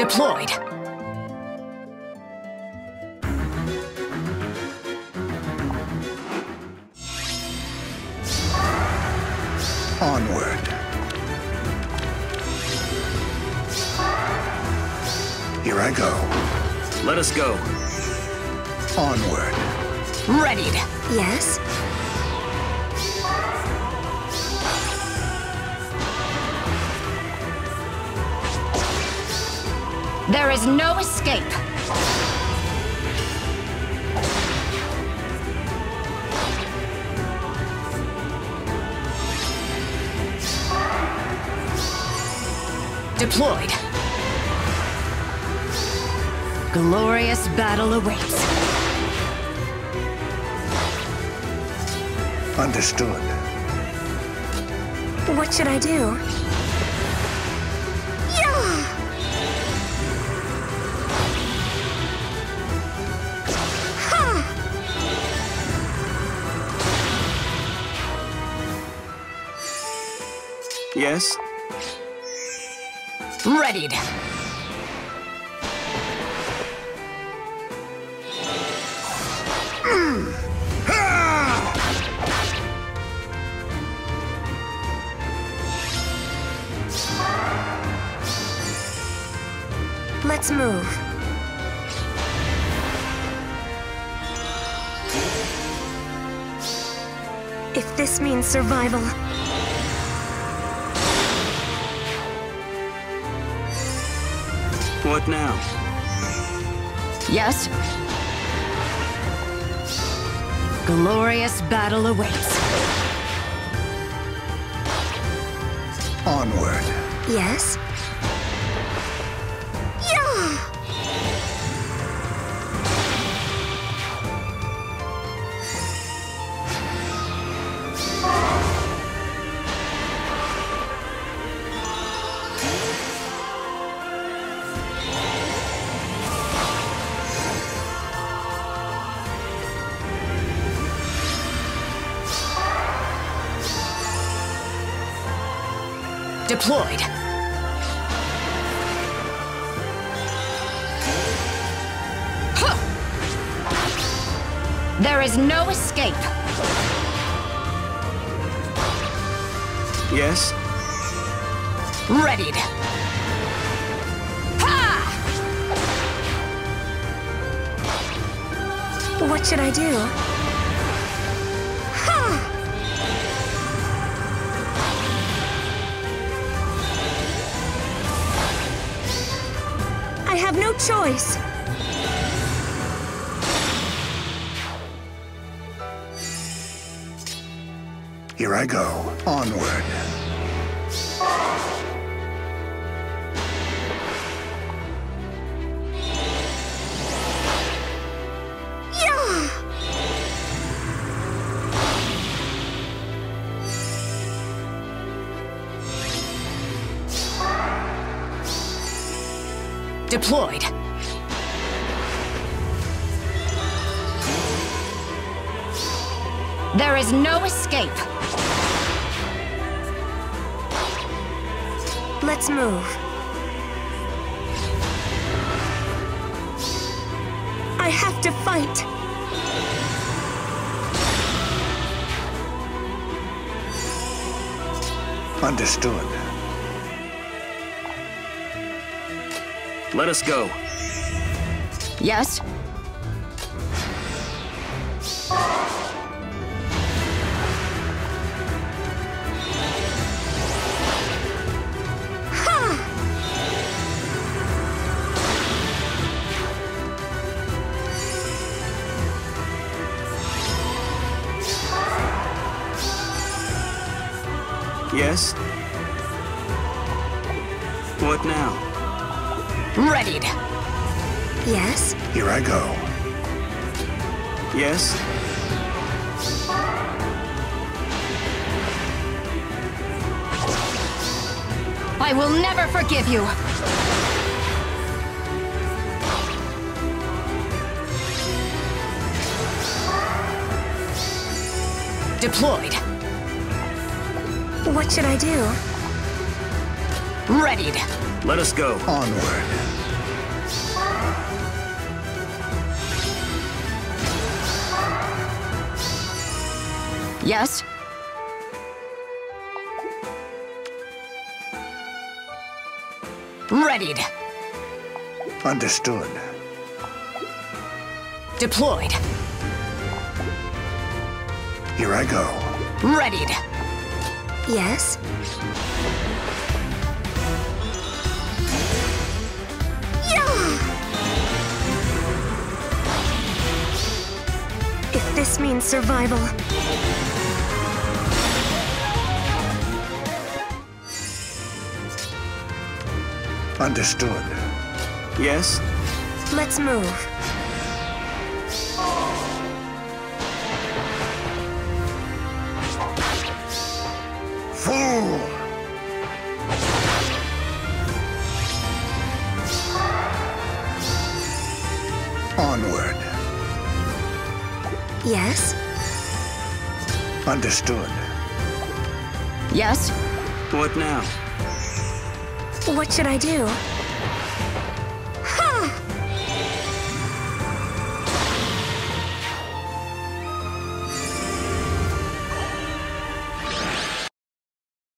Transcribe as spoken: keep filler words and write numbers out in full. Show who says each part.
Speaker 1: Deployed.
Speaker 2: Onward. Here I go.
Speaker 3: Let us go.
Speaker 2: Onward.
Speaker 1: Readied.
Speaker 4: Yes?
Speaker 1: There is no escape. Deployed. Glorious battle awaits.
Speaker 2: Understood.
Speaker 4: What should I do? Yeah! Ha!
Speaker 3: Yes?
Speaker 1: Readied.
Speaker 4: Let's move. If this means survival.
Speaker 3: What now?
Speaker 1: Yes? Glorious battle awaits.
Speaker 2: Onward.
Speaker 4: Yes? Yeah!
Speaker 1: Deployed. Huh. There is no escape.
Speaker 3: Yes?
Speaker 1: Readied. Ha!
Speaker 4: What should I do? Ha! I have no choice.
Speaker 2: Here I go. Onward.
Speaker 4: Yeah!
Speaker 1: Deployed. There is no escape.
Speaker 4: Let's move. I have to fight.
Speaker 2: Understood.
Speaker 3: Let us go.
Speaker 1: Yes?
Speaker 3: Yes? What now?
Speaker 1: Readied.
Speaker 4: Yes?
Speaker 2: Here I go.
Speaker 3: Yes?
Speaker 1: I will never forgive you. Deployed.
Speaker 4: What should I do?
Speaker 1: Readied.
Speaker 3: Let us go.
Speaker 2: Onward.
Speaker 1: Yes? Readied.
Speaker 2: Understood.
Speaker 1: Deployed.
Speaker 2: Here I go.
Speaker 1: Readied.
Speaker 4: Yes? Yeah! If this means survival.
Speaker 2: Understood.
Speaker 3: Yes?
Speaker 4: Let's move.
Speaker 2: Fool! Onward.
Speaker 4: Yes?
Speaker 2: Understood.
Speaker 1: Yes?
Speaker 3: What now?
Speaker 4: What should I do?